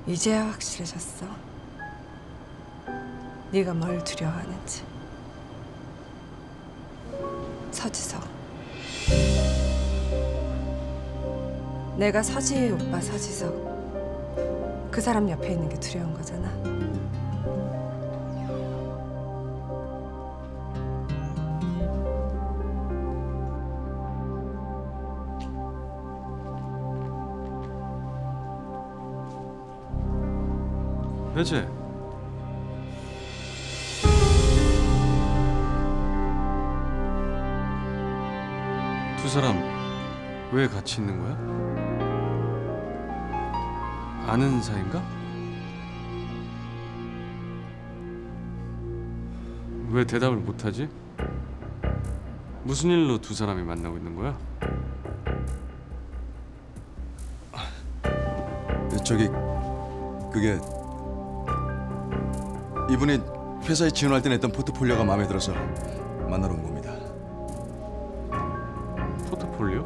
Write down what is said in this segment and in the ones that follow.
이제야 확실해졌어. 네가 뭘 두려워하는지. 서지석. 내가 서지의 오빠 서지석. 그 사람 옆에 있는 게 두려운 거잖아. 배제. 두 사람 왜 같이 있는 거야? 아는 사이인가? 왜 대답을 못하지? 무슨 일로 두 사람이 만나고 있는 거야? 저기 그게 이분이 회사에 지원할 때 냈던 포트폴리오가 마음에 들어서 만나러 온 겁니다. 포트폴리오?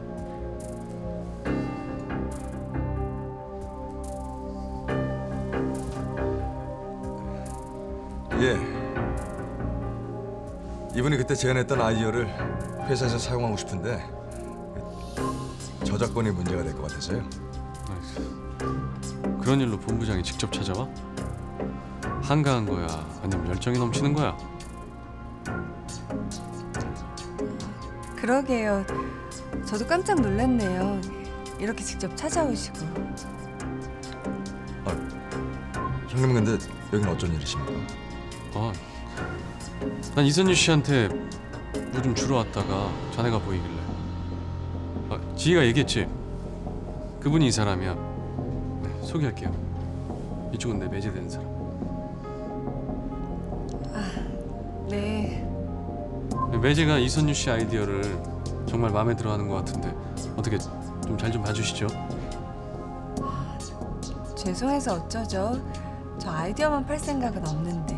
예. 이분이 그때 제안했던 아이디어를 회사에서 사용하고 싶은데 저작권이 문제가 될 것 같아서요. 그런 일로 본부장이 직접 찾아와? 한가한 거야? 아니면 열정이 넘치는 거야? 그러게요. 저도 깜짝 놀랐네요. 이렇게 직접 찾아오시고. 형님 근데 여긴 어쩐 일이십니까? 난 이선유 씨한테 뭐 좀 주러 왔다가 자네가 보이길래. 지희가 얘기했지? 그분이 이 사람이야. 네, 소개할게요. 이쪽은 내 매제되는 사람. 네. 매제가 이선유 씨 아이디어를 정말 마음에 들어하는 것 같은데 어떻게 좀 잘 좀 봐주시죠? 죄송해서 어쩌죠. 저 아이디어만 팔 생각은 없는데.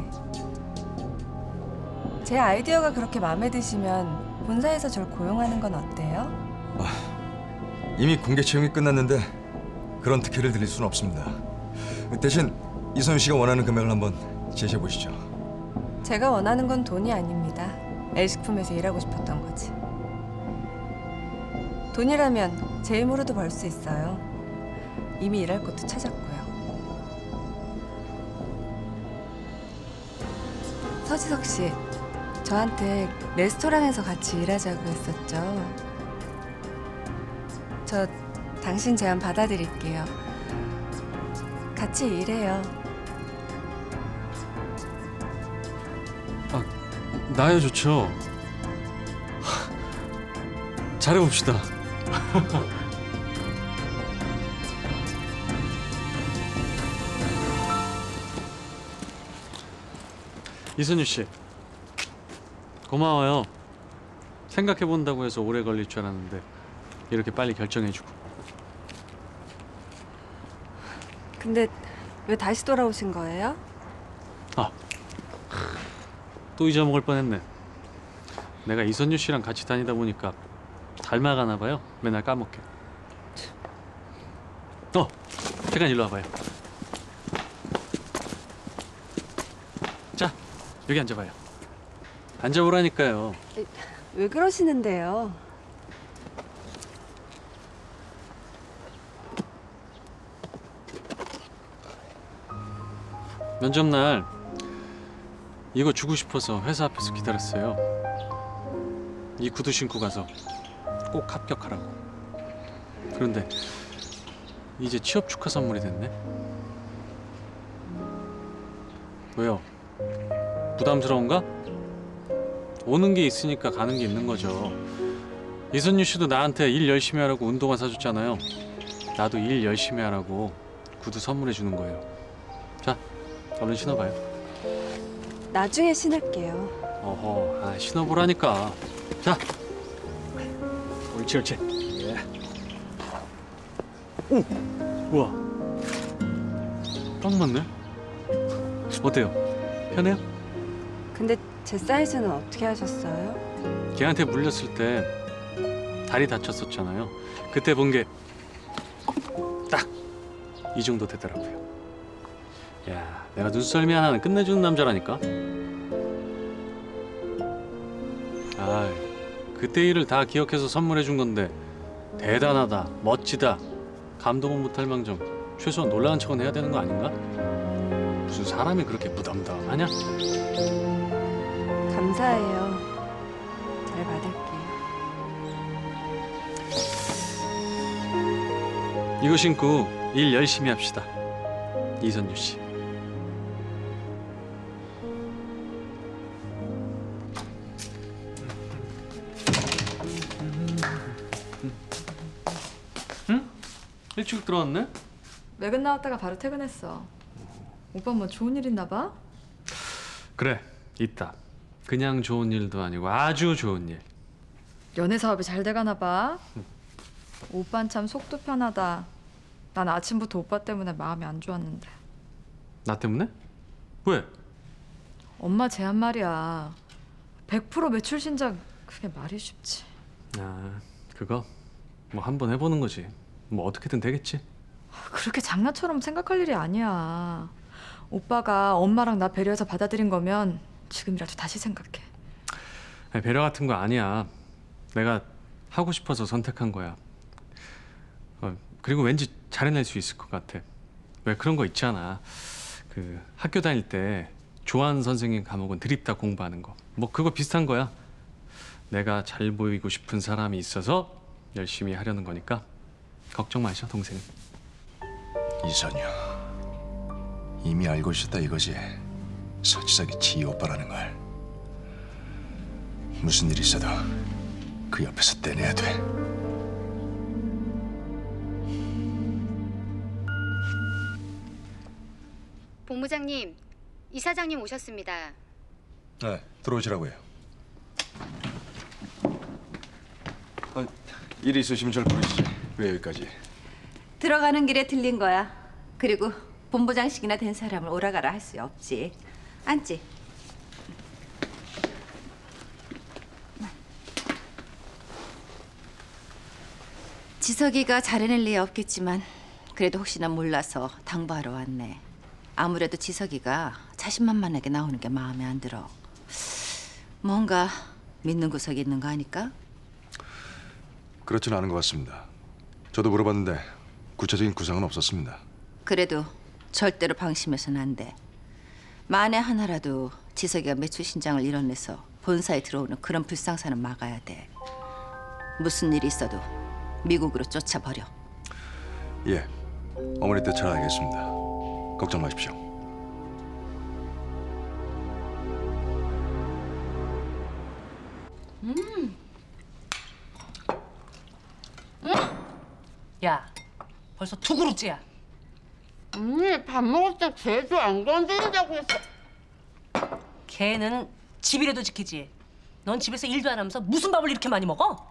제 아이디어가 그렇게 마음에 드시면 본사에서 절 고용하는 건 어때요? 이미 공개 채용이 끝났는데 그런 특혜를 드릴 수는 없습니다. 대신 이선유 씨가 원하는 금액을 한번 제시해 보시죠. 제가 원하는 건 돈이 아닙니다. L식품에서 일하고 싶었던 거지. 돈이라면 제 힘으로도 벌 수 있어요. 이미 일할 곳도 찾았고요. 서지석 씨, 저한테 레스토랑에서 같이 일하자고 했었죠. 저 당신 제안 받아들일게요. 같이 일해요. 나야 좋죠. 잘해봅시다. 이선유 씨, 고마워요. 생각해본다고 해서 오래 걸릴 줄 알았는데 이렇게 빨리 결정해주고. 근데 왜 다시 돌아오신 거예요? 또 잊어먹을 뻔했네. 내가 이선유 씨랑 같이 다니다 보니까 닮아가나 봐요. 맨날 까먹게. 잠깐 일로 와봐요. 자, 여기 앉아봐요. 앉아보라니까요. 왜 그러시는데요? 면접 날 이거 주고 싶어서 회사 앞에서 기다렸어요. 이 구두 신고 가서 꼭 합격하라고. 그런데 이제 취업 축하 선물이 됐네. 왜요? 부담스러운가? 오는 게 있으니까 가는 게 있는 거죠. 이선유 씨도 나한테 일 열심히 하라고 운동화 사줬잖아요. 나도 일 열심히 하라고 구두 선물해 주는 거예요. 자, 얼른 신어봐요. 나중에 신을게요. 어허, 신어보라니까. 자, 옳지, 옳지. 예. 오, 우와, 딱 맞네. 어때요? 편해요? 근데 제 사이즈는 어떻게 하셨어요? 걔한테 물렸을 때 다리 다쳤었잖아요. 그때 본 게 딱 이 정도 되더라고요. 야, 내가 눈썰미 하나는 끝내주는 남자라니까. 아, 그때 일을 다 기억해서 선물해 준 건데 대단하다, 멋지다, 감동은 못할 망정 최소한 놀라운 척은 해야 되는 거 아닌가? 무슨 사람이 그렇게 무덤덤하냐? 감사해요. 잘 받을게요. 이거 신고 일 열심히 합시다. 이선유 씨. 응? 일찍 들어왔네? 외근 나왔다가 바로 퇴근했어. 오빠 뭐 좋은 일 있나 봐? 그래, 있다. 그냥 좋은 일도 아니고 아주 좋은 일. 연애 사업이 잘 돼가나 봐. 오빠는 참 속도 편하다. 난 아침부터 오빠 때문에 마음이 안 좋았는데. 나 때문에? 왜? 엄마 제안 말이야. 100% 매출 신작 그게 말이 쉽지. 아, 그거 뭐 한번 해보는 거지. 뭐 어떻게든 되겠지. 그렇게 장난처럼 생각할 일이 아니야. 오빠가 엄마랑 나 배려해서 받아들인 거면 지금이라도 다시 생각해. 아니, 배려 같은 거 아니야. 내가 하고 싶어서 선택한 거야. 그리고 왠지 잘해낼 수 있을 것 같아. 왜 그런 거 있잖아. 그 학교 다닐 때 좋아하는 선생님 과목은 드립다 공부하는 거. 뭐 그거 비슷한 거야. 내가 잘 보이고 싶은 사람이 있어서 열심히 하려는 거니까 걱정 마셔, 동생. 이선유, 이미 알고 있었다 이거지. 서지석이 지희 오빠라는 걸. 무슨 일 있어도 그 옆에서 떼내야 돼. 본부장님, 이사장님 오셨습니다. 네, 들어오시라고요. 일이 있으시면 절 부르시지. 왜 여기까지? 들어가는 길에 들린 거야. 그리고 본부장식이나 된 사람을 오라가라 할 수 없지. 앉지. 지석이가 잘해낼 리 없겠지만 그래도 혹시나 몰라서 당부하러 왔네. 아무래도 지석이가 자신만만하게 나오는 게 마음에 안 들어. 뭔가 믿는 구석이 있는 거 아닐까? 그렇지는 않은 것 같습니다. 저도 물어봤는데 구체적인 구상은 없었습니다. 그래도 절대로 방심해서는 안 돼. 만에 하나라도 지석이가 매출 신장을 이뤄내서 본사에 들어오는 그런 불상사는 막아야 돼. 무슨 일이 있어도 미국으로 쫓아버려. 예, 어머니 뜻 잘 알겠습니다. 걱정 마십시오. 야, 벌써 두 그릇째야. 언니 밥 먹을 때 개도 안 건드린다고 했어. 걔는 집이라도 지키지. 넌 집에서 일도 안 하면서 무슨 밥을 이렇게 많이 먹어?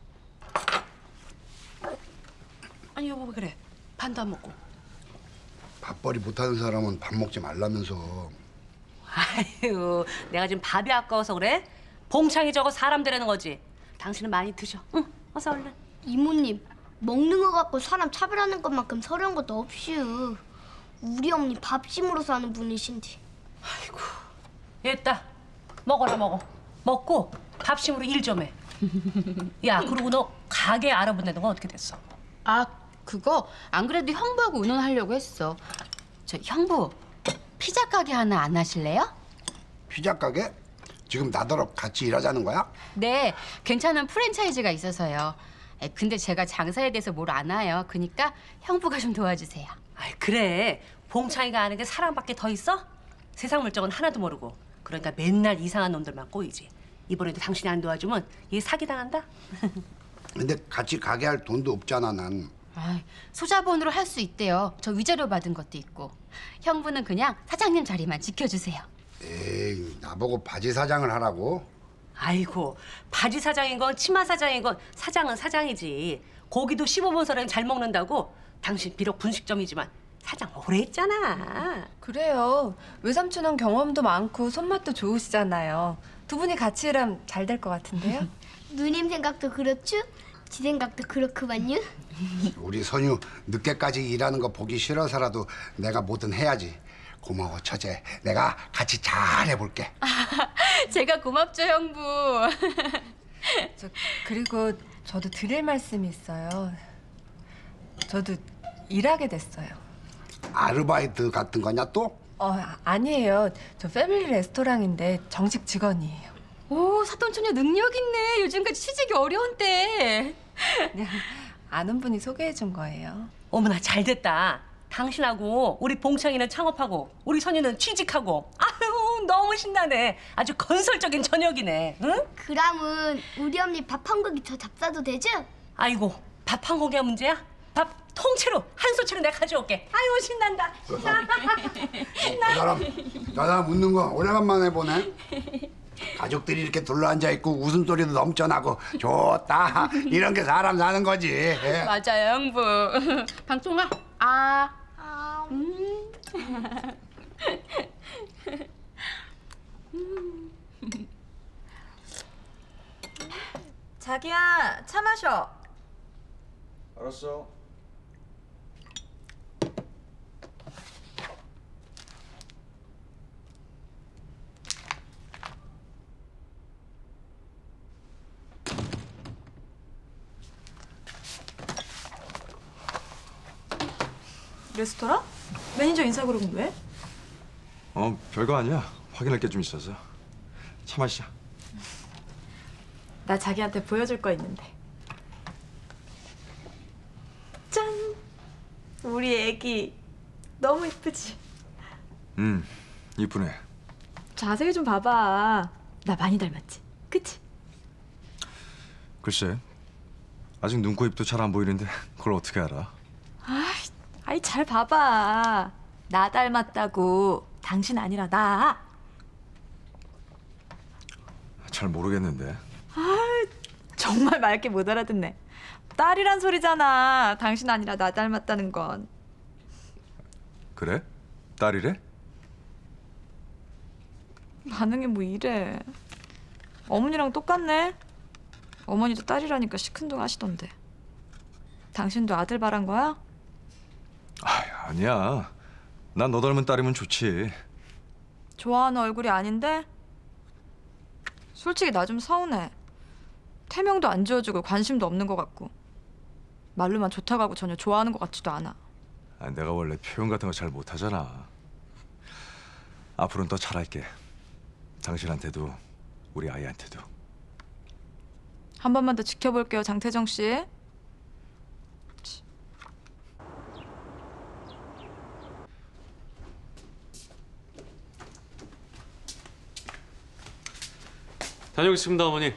아니 여보 왜 그래? 반도 안 먹고. 밥벌이 못하는 사람은 밥 먹지 말라면서. 아유, 내가 지금 밥이 아까워서 그래? 봉창이 저거 사람 되라는 거지. 당신은 많이 드셔. 응, 어서 얼른. 이모님, 먹는 거 갖고 사람 차별하는 것만큼 서러운 것도 없슈. 우리 어머니 밥심으로 사는 분이신데. 아이고, 됐다. 먹어라 먹어. 먹고 밥심으로 일 좀 해. 야, 그리고 너 가게 알아본다는 건 어떻게 됐어? 아, 그거 안 그래도 형부하고 의논하려고 했어. 저 형부, 피자 가게 하나 안 하실래요? 피자 가게? 지금 나더러 같이 일하자는 거야? 네, 괜찮은 프랜차이즈가 있어서요. 근데 제가 장사에 대해서 뭘 아나요. 그러니까 형부가 좀 도와주세요. 아이 그래. 봉창이가 아는 게 사람밖에 더 있어? 세상 물정은 하나도 모르고. 그러니까 맨날 이상한 놈들만 꼬이지. 이번에도 당신이 안 도와주면 얘 사기당한다. 근데 같이 가게 할 돈도 없잖아 난. 아, 소자본으로 할 수 있대요. 저 위자료 받은 것도 있고. 형부는 그냥 사장님 자리만 지켜주세요. 에이, 나보고 바지 사장을 하라고? 아이고, 바지 사장인 건 치마 사장인 건 사장은 사장이지. 고기도 15번 사람이 잘 먹는다고. 당신 비록 분식점이지만 사장 오래 했잖아. 그래요. 외삼촌은 경험도 많고 손맛도 좋으시잖아요. 두 분이 같이 일하면 잘 될 것 같은데요? 누님 생각도 그렇죠? 지 생각도 그렇구만요. 우리 선유 늦게까지 일하는 거 보기 싫어서라도 내가 뭐든 해야지. 고마워 처제. 내가 같이 잘 해볼게. 제가 고맙죠, 형부. 그리고 저도 드릴 말씀이 있어요. 저도 일하게 됐어요. 아르바이트 같은 거냐 또? 아니에요. 저 패밀리 레스토랑인데 정식 직원이에요. 오, 사돈처녀 능력 있네. 요즘까지 취직이 어려운 때. 그냥 아는 분이 소개해 준 거예요. 어머나 잘 됐다. 당신하고 우리 봉창이는 창업하고 우리 선유는 취직하고 아유 너무 신나네. 아주 건설적인 저녁이네. 응? 그럼은 우리 언니 밥 한 공기 더 잡사도 되죠? 아이고 밥 한 공기가 문제야? 밥 통째로 한 소치로 내가 가져올게. 아유 신난다. 나 사람 웃는 거 오래간만에 보네. 가족들이 이렇게 둘러앉아 있고 웃음소리도 넘쳐나고 좋다. 이런 게 사람 사는 거지. 예. 맞아요, 형부. 방통아, 자기야, 차 마셔. 알았어. 레스토랑? 매니저 인사 그러고 왜? 별거 아니야. 확인할 게 좀 있어서. 차 마시자. 나 자기한테 보여줄 거 있는데. 짠! 우리 애기 너무 이쁘지? 이쁘네. 자세히 좀 봐봐. 나 많이 닮았지? 그치? 글쎄, 아직 눈, 코, 입도 잘 안 보이는데 그걸 어떻게 알아? 아이 잘 봐봐. 나 닮았다고. 당신 아니라 나. 잘 모르겠는데. 정말 맑게 못 알아듣네. 딸이란 소리잖아. 당신 아니라 나 닮았다는 건. 그래? 딸이래? 반응이 뭐 이래. 어머니랑 똑같네. 어머니도 딸이라니까 시큰둥 하시던데. 당신도 아들 바란 거야? 아니야. 난 너 닮은 딸이면 좋지. 좋아하는 얼굴이 아닌데? 솔직히 나 좀 서운해. 태명도 안 지어주고 관심도 없는 것 같고. 말로만 좋다고 하고 전혀 좋아하는 것 같지도 않아. 내가 원래 표현 같은 거 잘 못하잖아. 앞으로는 더 잘할게. 당신한테도 우리 아이한테도. 한 번만 더 지켜볼게요, 장태정 씨. 다녀오겠습니다, 어머니.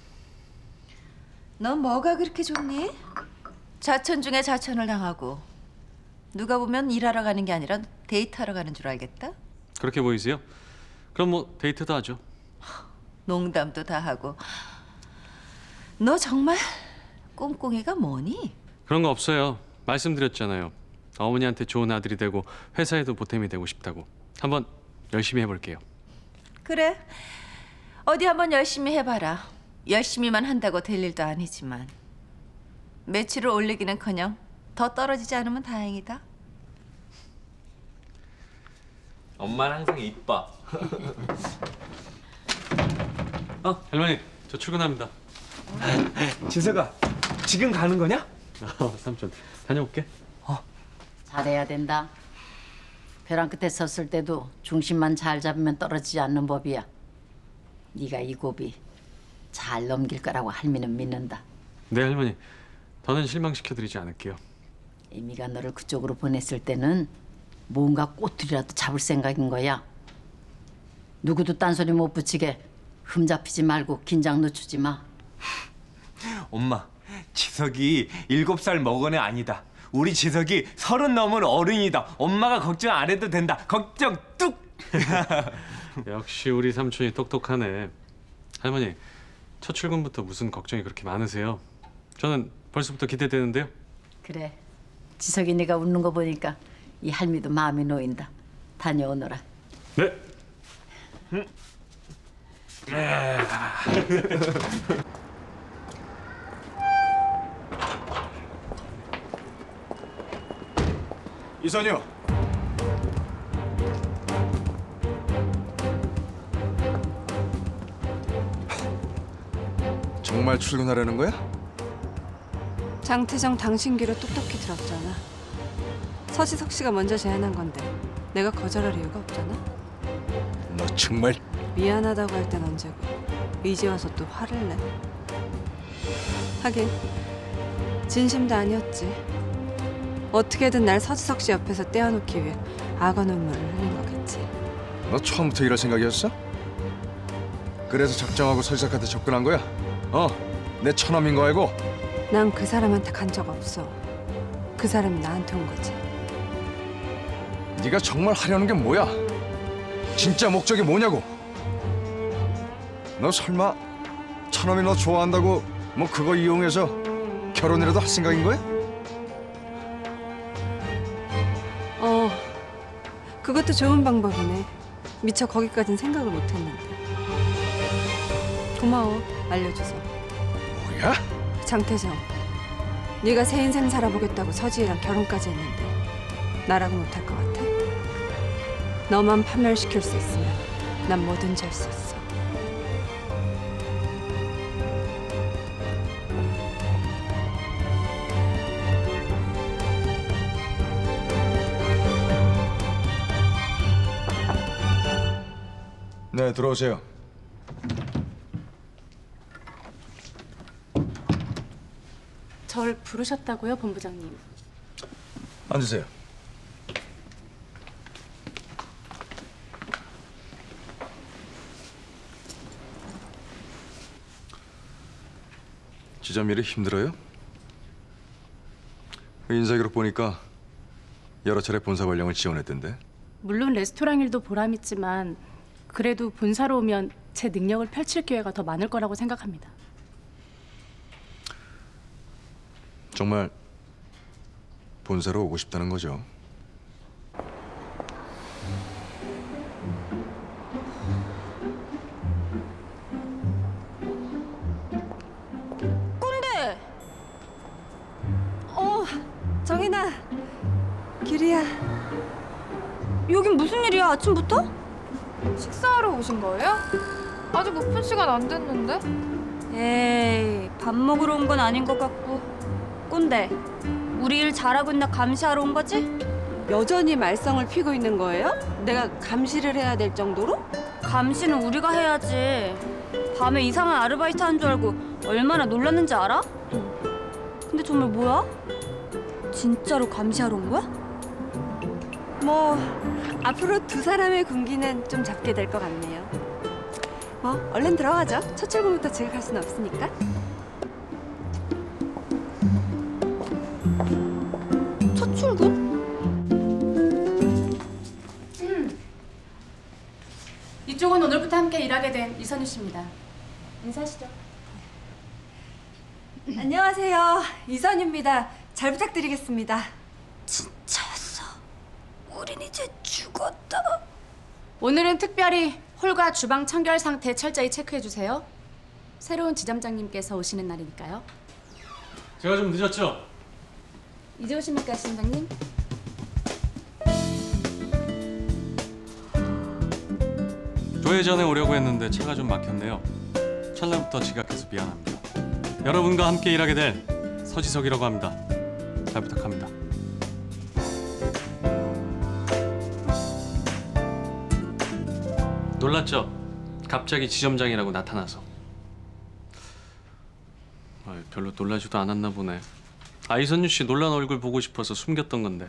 넌 뭐가 그렇게 좋니? 자천 중에 자천을 당하고 누가 보면 일하러 가는 게 아니라 데이트하러 가는 줄 알겠다. 그렇게 보이세요? 그럼 뭐 데이트도 하죠. 농담도 다 하고. 너 정말 꽁꽁이가 뭐니? 그런 거 없어요. 말씀드렸잖아요. 어머니한테 좋은 아들이 되고 회사에도 보탬이 되고 싶다고. 한번 열심히 해볼게요. 그래. 어디 한번 열심히 해봐라. 열심히만 한다고 될 일도 아니지만 매출을 올리기는커녕 더 떨어지지 않으면 다행이다. 엄마는 항상 이뻐. 할머니, 저 출근합니다. 지석아, 지금 가는 거냐? 삼촌, 다녀올게. 잘해야 된다. 벼랑 끝에 섰을 때도 중심만 잘 잡으면 떨어지지 않는 법이야. 네가 이 고비 잘 넘길 거라고 할미는 믿는다. 네, 할머니. 더는 실망시켜드리지 않을게요. 이미가 너를 그쪽으로 보냈을 때는 뭔가 꼬투리라도 잡을 생각인 거야. 누구도 딴소리 못 붙이게 흠잡히지 말고 긴장 늦추지 마. 엄마, 지석이 7살 먹은 애 아니다. 우리 지석이 30 넘은 어른이다. 엄마가 걱정 안 해도 된다. 걱정 뚝! 역시 우리 삼촌이 똑똑하네. 할머니, 첫 출근부터 무슨 걱정이 그렇게 많으세요? 저는 벌써부터 기대되는데요. 그래, 지석이 네가 웃는 거 보니까 이 할미도 마음이 놓인다. 다녀오너라. 네. 이선유. 정말 출근하려는 거야? 장태정 당신 귀로 똑똑히 들었잖아. 서지석 씨가 먼저 제안한 건데 내가 거절할 이유가 없잖아. 너 정말. 미안하다고 할 땐 언제고 이제 와서 또 화를 내. 하긴 진심도 아니었지. 어떻게든 날 서지석 씨 옆에서 떼어놓기 위해 악어 눈물을 흘린 거겠지. 너 처음부터 이럴 생각이었어? 그래서 작정하고 서지석한테 접근한 거야? 내 처남인 거 알고? 난 그 사람한테 간 적 없어. 그 사람이 나한테 온 거지. 네가 정말 하려는 게 뭐야? 진짜 목적이 뭐냐고? 너 설마 처남이 너 좋아한다고 뭐 그거 이용해서 결혼이라도 할 생각인 거야? 그것도 좋은 방법이네. 미처 거기까진 생각을 못했는데. 고마워, 알려줘서. 뭐야? 장태정, 네가 새 인생 살아보겠다고 서지혜랑 결혼까지 했는데 나라고 못할 것 같아? 너만 파멸시킬 수 있으면 난 뭐든지 할 수 있어. 네, 들어오세요. 절 부르셨다고요, 본부장님? 앉으세요. 지점일이 힘들어요? 인사기록 보니까 여러 차례 본사 발령을 지원했던데. 물론 레스토랑 일도 보람있지만 그래도 본사로 오면 제 능력을 펼칠 기회가 더 많을 거라고 생각합니다. 정말 본사로 오고 싶다는 거죠? 꼰대! 정인아, 규리야. 여긴 무슨 일이야, 아침부터? 식사하러 오신 거예요? 아직 오픈 시간 안 됐는데? 에이, 밥 먹으러 온 건 아닌 것 같고. 꼰대, 우리 일 잘하고 있나 감시하러 온 거지? 여전히 말썽을 피고 있는 거예요? 내가 감시를 해야 될 정도로? 감시는 우리가 해야지. 밤에 이상한 아르바이트 한 줄 알고 얼마나 놀랐는지 알아? 근데 정말 뭐야? 진짜로 감시하러 온 거야? 뭐 앞으로 두 사람의 군기는 좀 잡게 될 것 같네요. 뭐 얼른 들어가죠. 첫 출근부터 지각할 수는 없으니까. 첫 출근? 이쪽은 오늘부터 함께 일하게 된 이선유 씨입니다. 인사하시죠. 안녕하세요. 이선유입니다. 잘 부탁드리겠습니다. 진짜였어. 우린 이제 죽었다. 오늘은 특별히 홀과 주방 청결 상태 철저히 체크해 주세요. 새로운 지점장님께서 오시는 날이니까요. 제가 좀 늦었죠? 이제 오십니까, 지점장님? 조회 전에 오려고 했는데 차가 좀 막혔네요. 첫날부터 지각해서 미안합니다. 여러분과 함께 일하게 될 서지석이라고 합니다. 잘 부탁합니다. 놀랐죠? 갑자기 지점장이라고 나타나서. 별로 놀라지도 않았나 보네. 이선유 씨 놀란 얼굴 보고 싶어서 숨겼던 건데.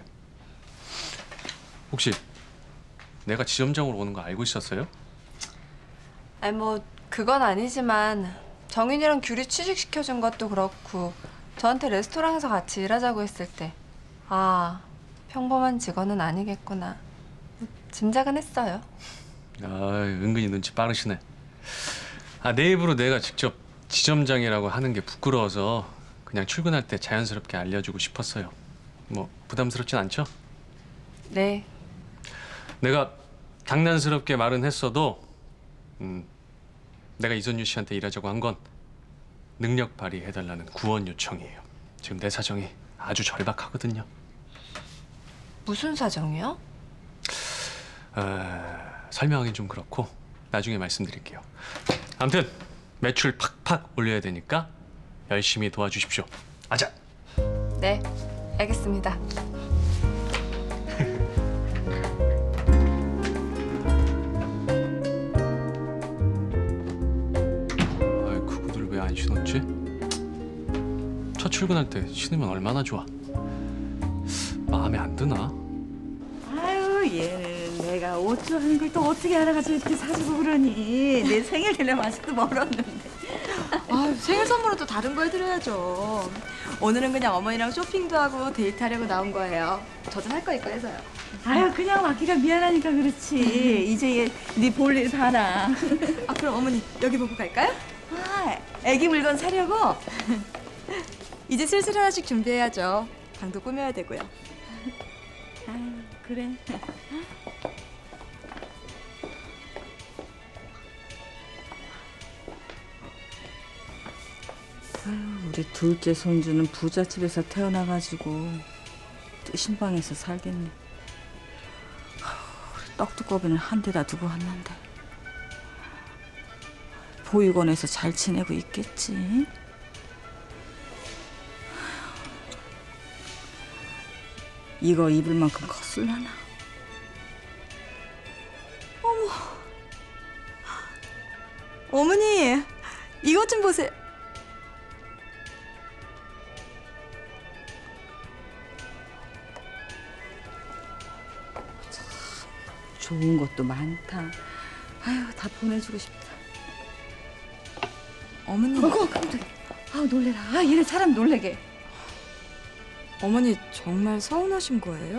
혹시 내가 지점장으로 오는 거 알고 있었어요? 아니 뭐 그건 아니지만 정인이랑 규리 취직시켜준 것도 그렇고 저한테 레스토랑에서 같이 일하자고 했을 때 평범한 직원은 아니겠구나 짐작은 했어요. 은근히 눈치 빠르시네. 내 입으로 내가 직접 지점장이라고 하는 게 부끄러워서 그냥 출근할 때 자연스럽게 알려주고 싶었어요. 뭐 부담스럽진 않죠? 네. 내가 장난스럽게 말은 했어도 내가 이선유 씨한테 일하자고 한 건 능력 발휘해달라는 구원 요청이에요. 지금 내 사정이 아주 절박하거든요. 무슨 사정이요? 설명하긴 좀 그렇고 나중에 말씀드릴게요. 아무튼 매출 팍팍 올려야 되니까 열심히 도와주십시오. 아자. 네, 알겠습니다. 아이, 구구들 왜 안 신었지? 첫 출근할 때 신으면 얼마나 좋아. 마음에 안 드나? 아유 얘는 내가 옷 좋아하는 걸 또 어떻게 알아가지고 이렇게 사주고 그러니. 내 생일 되려면 아직도 멀었는데. 아, 생일 선물은 또 다른 거 해드려야죠. 오늘은 그냥 어머니랑 쇼핑도 하고 데이트하려고 나온 거예요. 저도 살 거 있고 해서요. 아유 그냥 맡기가 미안하니까 그렇지. 이제 네 볼일 봐라. 아, 그럼 어머니 여기 보고 갈까요? 아, 애기 물건 사려고? 이제 슬슬 하나씩 준비해야죠. 방도 꾸며야 되고요. 아유 그래. 아유, 우리 둘째 손주는 부잣집에서 태어나가지고 뜨신방에서 살겠네. 아유, 우리 떡두꺼비는 한 대다 두고 왔는데 보육원에서 잘 지내고 있겠지? 이거 입을 만큼 컸을라나? 어머, 어머니 이것 좀 보세요. 좋은 것도 많다. 아유, 다 보내주고 싶다. 어머니. 깜짝이야. 아, 놀래라. 아, 얘네 사람 놀래게. 어머니 정말 서운하신 거예요?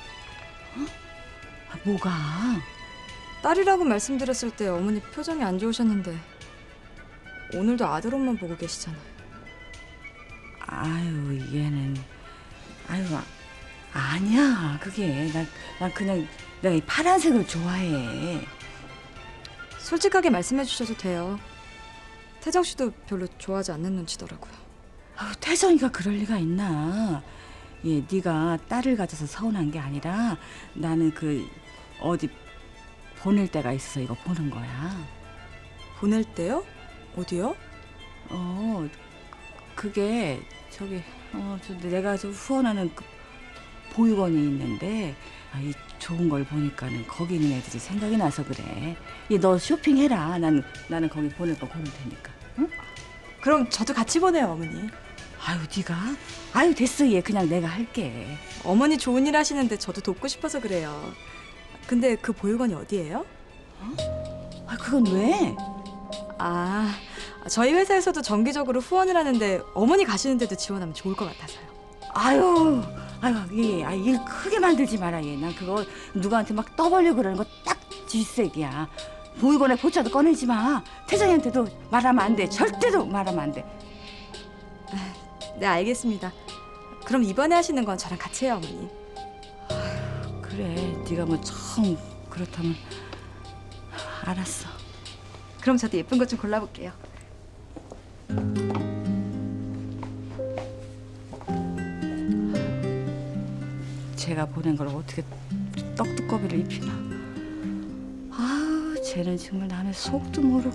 아, 뭐가? 딸이라고 말씀드렸을 때 어머니 표정이 안 좋으셨는데 오늘도 아들 옷만 보고 계시잖아요. 아유, 얘는 아유, 아니야. 그게 난 그냥 내가 이 파란색을 좋아해. 솔직하게 말씀해 주셔도 돼요. 태정 씨도 별로 좋아하지 않는 눈치더라고요. 아유, 태정이가 그럴 리가 있나? 예, 네가 딸을 가져서 서운한 게 아니라 나는 그 어디 보낼 데가 있어서 이거 보는 거야. 보낼 때요? 어디요? 그게 저기 내가 저 후원하는 그 보육원이 있는데 이 좋은 걸 보니까는 거기 있는 애들이 생각이 나서 그래. 너 쇼핑해라. 나는 거기 보낼 거 고를 테니까. 응? 그럼 저도 같이 보내요, 어머니. 아유, 네가? 아유, 됐어. 얘 그냥 내가 할게. 어머니 좋은 일 하시는데 저도 돕고 싶어서 그래요. 근데 그 보육원이 어디예요? 아, 그건 왜? 아, 저희 회사에서도 정기적으로 후원을 하는데 어머니 가시는데도 지원하면 좋을 것 같아서요. 아유, 얘, 일 크게 만들지 마라, 얘. 난 그거 누구한테 막 떠벌려 그러는 거 딱 질색이야. 보육원에 보차도 꺼내지 마. 태정이한테도 말하면 안 돼. 절대로 말하면 안 돼. 네, 알겠습니다. 그럼 이번에 하시는 건 저랑 같이 해요, 어머니. 그래, 네가 뭐 처음 그렇다면 알았어. 그럼 저도 예쁜 것 좀 골라볼게요. 제가 보낸 걸 어떻게 떡두꺼비를 입히나. 아우, 쟤는 정말 남의 속도 모르고.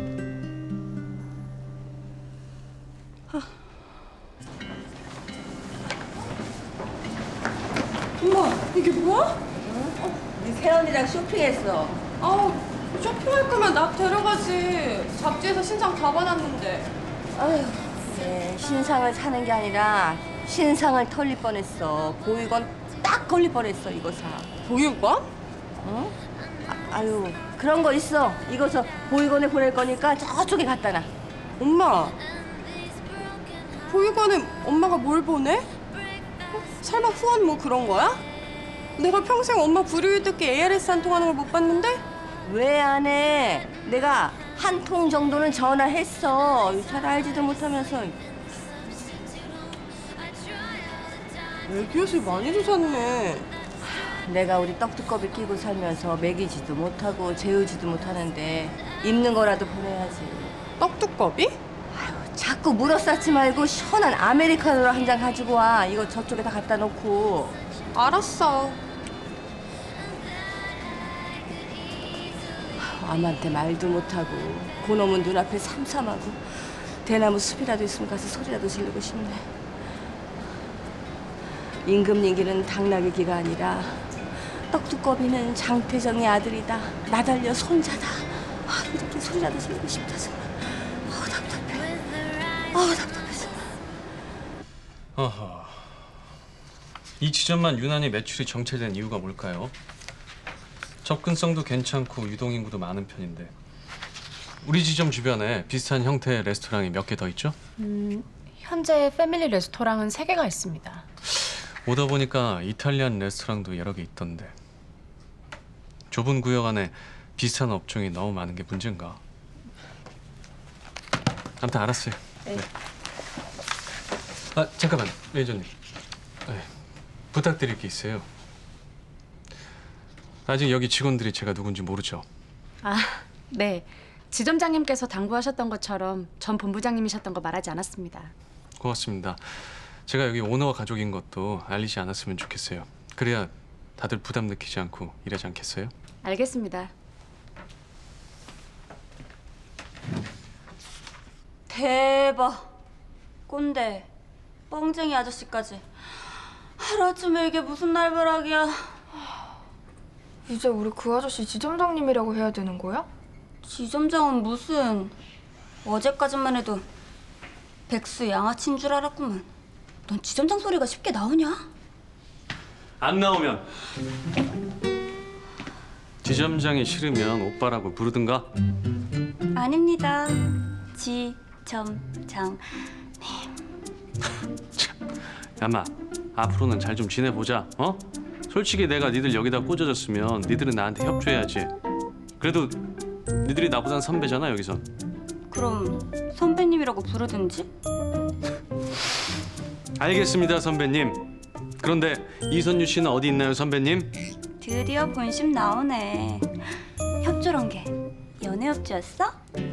엄마, 이게 뭐야? 네 새언니랑 쇼핑했어. 쇼핑할 거면 나 데려가지. 잡지에서 신상 다 받았는데. 아유, 네, 신상을 사는 게 아니라 신상을 털릴 뻔했어. 보육원 딱 걸릴 뻔했어. 이거 사. 보육원? 어? 아유, 그런 거 있어. 이거서 보육원에 보낼 거니까 저쪽에 갖다 놔. 엄마, 보육원에 엄마가 뭘 보내? 설마 후원 뭐 그런 거야? 내가 평생 엄마 불효율 듣기 ARS 한 통 하는 걸 못 봤는데? 왜 안 해? 내가 한 통 정도는 전화했어. 잘 알지도 못하면서. 애기옷을 많이 주셨네. 내가 우리 떡두꺼비 끼고 살면서 먹이지도 못하고 재우지도 못하는데 입는 거라도 보내야지. 떡두꺼비? 아유, 자꾸 물어싸지 말고 시원한 아메리카노를 한 잔 가지고 와. 이거 저쪽에다 갖다 놓고. 알았어. 남한테 말도 못하고 그놈은 눈앞에 삼삼하고 대나무 숲이라도 있으면 가서 소리라도 지르고 싶네. 임금님기는 당나귀 기가 아니라 떡두꺼비는 장태정의 아들이다. 나달려 손자다. 이렇게 소리라도 지르고 싶다 정말. 답답해. 답답해. 어허. 이 지점만 유난히 매출이 정체된 이유가 뭘까요? 접근성도 괜찮고 유동인구도 많은 편인데 우리 지점 주변에 비슷한 형태의 레스토랑이 몇 개 더 있죠? 현재 패밀리 레스토랑은 3개가 있습니다. 오다 보니까 이탈리안 레스토랑도 여러 개 있던데 좁은 구역 안에 비슷한 업종이 너무 많은 게 문제인가? 아무튼 알았어요. 네. 잠깐만, 매니저님. 부탁드릴 게 있어요. 아직 여기 직원들이 제가 누군지 모르죠? 네. 지점장님께서 당부하셨던 것처럼 전 본부장님이셨던 거 말하지 않았습니다. 고맙습니다. 제가 여기 오너 가족인 것도 알리지 않았으면 좋겠어요. 그래야 다들 부담 느끼지 않고 일하지 않겠어요? 알겠습니다. 대박. 꼰대. 뻥쟁이 아저씨까지. 하루아침에 이게 무슨 날벼락이야. 이제 우리 그 아저씨 지점장님이라고 해야 되는 거야? 지점장은 무슨. 어제까지만 해도 백수 양아치인 줄 알았구만. 넌 지점장 소리가 쉽게 나오냐? 안 나오면 지점장이 싫으면 오빠라고 부르든가. 아닙니다. 지점장. 야마, 앞으로는 잘 좀 지내보자. 어? 솔직히 내가 니들 여기다 꽂아줬으면 니들은 나한테 협조해야지. 그래도 니들이 나보단 선배잖아 여기서. 그럼 선배님이라고 부르든지? 알겠습니다 선배님. 그런데 이선유 씨는 어디 있나요 선배님? 드디어 본심 나오네. 협조란 게 연애 협조였어?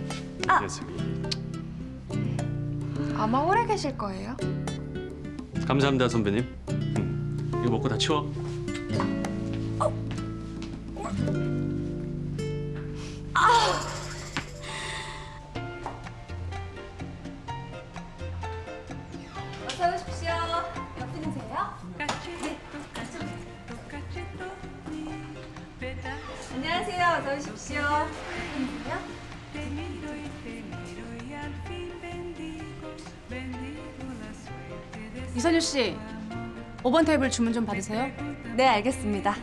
아마 오래 계실 거예요. 감사합니다 선배님. 이거 먹고 다 치워. 어서 오십시오. 옆분이세요? 네. 안녕하세요. 어서 오십시오. 이선유 씨, 5번 테이블 주문 좀 받으세요. 네, 알겠습니다.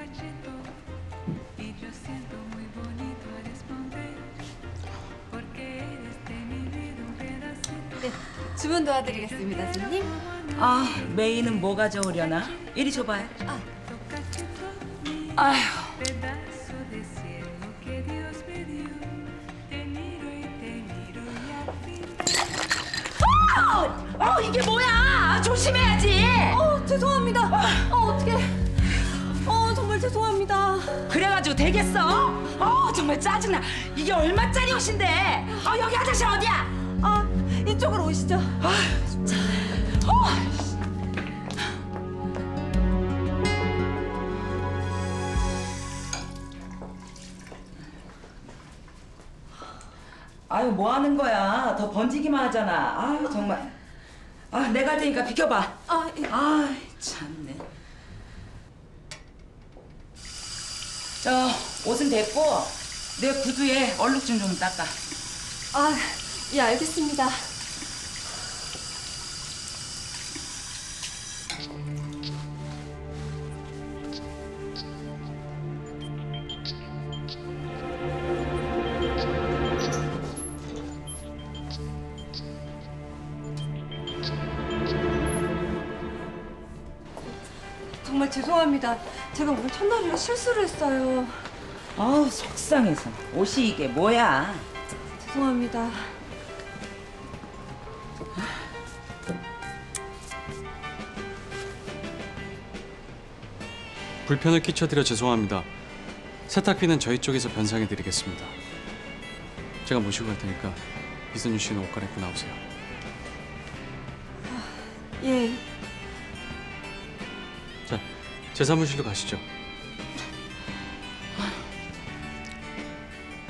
네, 주문 도와드리겠습니다, 손님. 메인은 뭐 가져오려나? 이리 줘봐요. 아휴. 이게 뭐야? 조심해야지. 죄송합니다. 어떡해. 정말 죄송합니다. 그래가지고 되겠어? 정말 짜증나. 이게 얼마짜리 옷인데? 여기 아저씨 어디야? 이쪽으로 오시죠. 아유, 뭐 하는 거야? 더 번지기만 하잖아. 아유, 정말. 내가 할 테니까 비켜봐. 참네. 옷은 됐고 내 구두에 얼룩진 좀 닦아. 예, 알겠습니다. 정말 죄송합니다. 제가 오늘 첫날이라 실수를 했어요. 속상해서. 옷이 이게 뭐야? 죄송합니다. 불편을 끼쳐드려 죄송합니다. 세탁비는 저희 쪽에서 변상해드리겠습니다. 제가 모시고 갈 테니까 이선유 씨는 옷 갈아입고 나오세요. 예. 자, 제 사무실로 가시죠.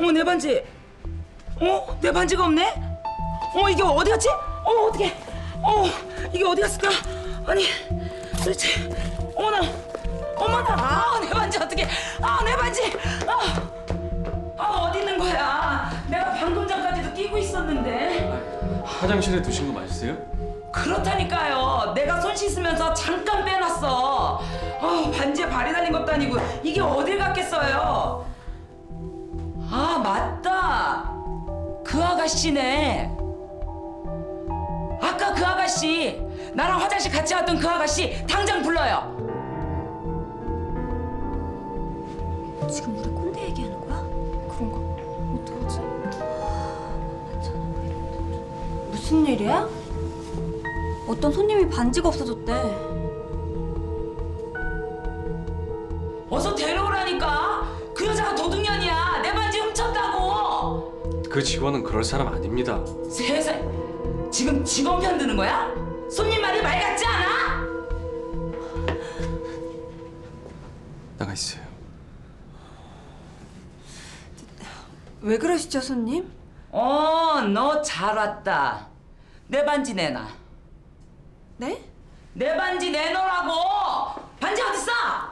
내 반지. 내 반지가 없네? 이게 어디 갔지? 어떡해. 이게 어디 갔을까? 아니, 도대체. 어머나. 내 반지 어떡해. 내 반지. 어디 있는 거야? 내가 방금 전까지도 끼고 있었는데. 화장실에 두신 거 맞으세요? 그렇다니까요. 내가 손 씻으면서 잠깐 빼놨어. 반지에 발이 달린 것도 아니고 이게 어딜 갔겠어요. 맞다. 그 아가씨네. 아까 그 아가씨. 나랑 화장실 같이 왔던 그 아가씨 당장 불러요. 지금 우리 꼰대 얘기하는 거야? 그런가? 어떡하지? 무슨 일이야? 어떤 손님이 반지가 없어졌대. 어서 데려오라니까. 그 여자가 도둑년이야. 내 반지 훔쳤다고. 그 직원은 그럴 사람 아닙니다. 세상에. 지금 직원 편드는 거야? 손님 말이 말 같지 않아? 나가 있어요. 왜 그러시죠, 손님? 너 잘 왔다. 내 반지 내놔. 네? 내 반지 내놓으라고. 반지 어딨어?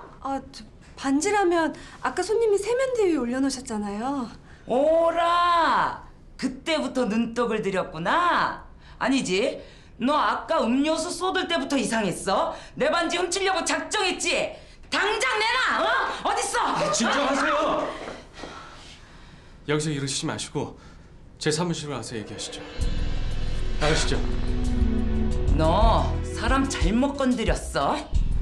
반지라면 아까 손님이 세면대 위에 올려놓으셨잖아요. 오라. 그때부터 눈독을 들였구나. 아니지. 너 아까 음료수 쏟을 때부터 이상했어. 내 반지 훔치려고 작정했지. 당장 내놔. 어딨어? 진정하세요. 여기서 이러시지 마시고 제 사무실로 와서 얘기하시죠. 나가시죠. 너 사람 잘못 건드렸어.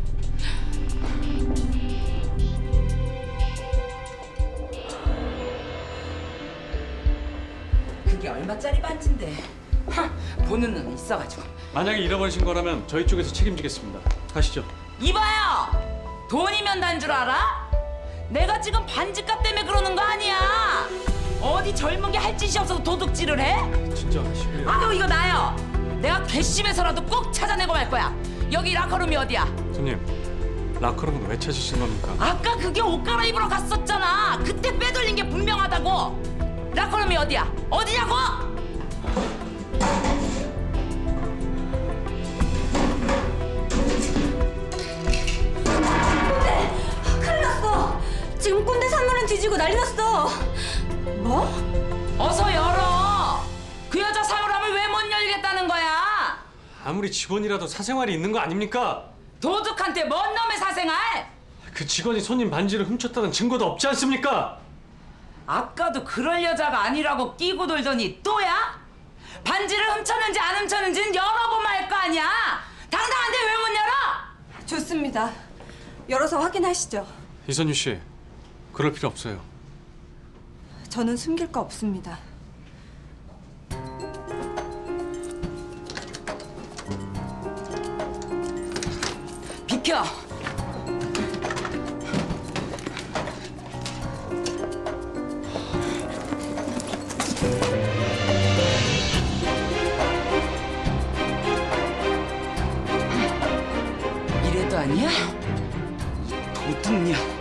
그게 얼마짜리 반지인데. 보는 눈은 있어가지고. 만약에 잃어버리신 거라면 저희 쪽에서 책임지겠습니다. 가시죠. 이봐요. 돈이면 난 줄 알아? 내가 지금 반지값 때문에 그러는 거 아니야. 어디 젊은 게 할 짓이 없어서 도둑질을 해? 진정하시고요. 그럼 이거 나요. 내가 괘씸해서라도 꼭 찾아내고 말 거야. 여기 라커룸이 어디야? 손님, 라커룸은 왜 찾으신 겁니까? 아까 그게 옷 갈아입으러 갔었잖아. 그때 빼돌린 게 분명하다고. 라커룸이 어디야? 어디냐고? 큰일 났어. 지금 꼰대 산물은 뒤지고 난리 났어. 뭐? 어서 열어. 그 여자 사물함을 왜 못 열겠다는 거야? 아무리 직원이라도 사생활이 있는 거 아닙니까? 도둑한테 뭔 놈의 사생활? 그 직원이 손님 반지를 훔쳤다는 증거도 없지 않습니까? 아까도 그럴 여자가 아니라고 끼고 돌더니 또야? 반지를 훔쳤는지 안 훔쳤는지는 열어보면 알 거 아니야. 당당한데 왜 못 열어? 좋습니다. 열어서 확인하시죠. 이선유 씨, 그럴 필요 없어요. 저는 숨길 거 없습니다. 비켜. 이래도 아니야? 이 도둑년.